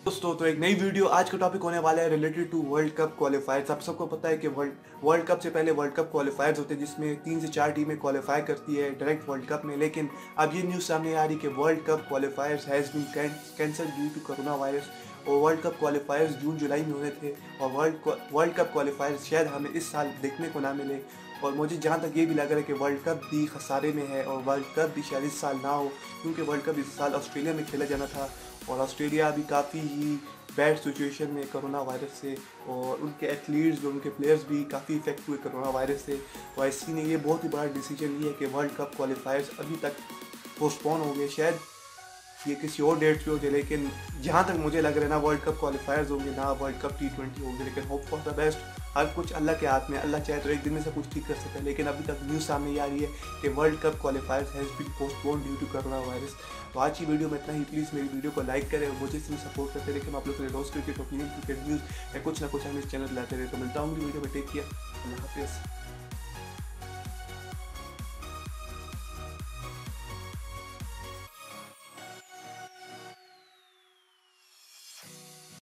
दोस्तों तो एक नई वीडियो आज का टॉपिक होने वाला है related to world cup qualifiers. आप सबको पता है कि वर्ल्ड कप से पहले वर्ल्ड कप क्वालिफायर्स होते हैं जिसमें 3 से 4 टीमें क्वालिफाई करती है डायरेक्ट वर्ल्ड कप में। लेकिन अब ये न्यूज़ सामने आ रही कि world cup qualifiers has been cancel due to corona virus. और वर्ल्ड कप क्वालिफायर्स जून जुलाई में होने थे और वर्ल्ड कप क्वालिफायर्स शायद हमें इस साल देखने को ना मिले। और मुझे जहाँ तक ये भी लग रहा है कि वर्ल्ड कप भी खसारे में है और वर्ल्ड कप भी शायद इस साल ना हो, क्योंकि वर्ल्ड कप इस साल ऑस्ट्रेलिया में खेला जाना था और ऑस्ट्रेलिया अभी काफ़ी ही बैड सिचुएशन में कोरोना वायरस से, और उनके एथलीट्स जो उनके प्लेयर्स भी काफ़ी इफेक्ट हुए कोरोना वायरस से। तो आईसीसी ने ये बहुत ही बड़ा डिसीजन लिया कि वर्ल्ड कप क्वालिफायर्स अभी तक पोस्टपोन हो गए। शायद ये किसी और डेट पे हो जाए, लेकिन जहाँ तक मुझे लग रहा है ना वर्ल्ड कप क्वालिफायर्स होंगे ना वर्ल्ड कप T20 होंगे। लेकिन होप फॉर द बेस्ट, हर कुछ अल्लाह के हाथ में, अल्लाह चाहे तो एक दिन में सब कुछ ठीक कर सकता है। लेकिन अभी तक न्यूज़ सामने ये आ रही है कि world cup qualifiers has been postpone due to corona virus. तो आज की वीडियो में इतना ही। प्लीज़ मेरी वीडियो को लाइक करें और मुझे इसमें सपोर्ट करते रहे कि मैं आप लोग के लिए रोज क्रिकेट ओपिनियन क्रिकेट न्यूज़ या कुछ ना कुछ हम इस चैनल लाते रहे। तो मिलता हूँ वीडियो में, टेक केयर, अल्लाह हाफिज़।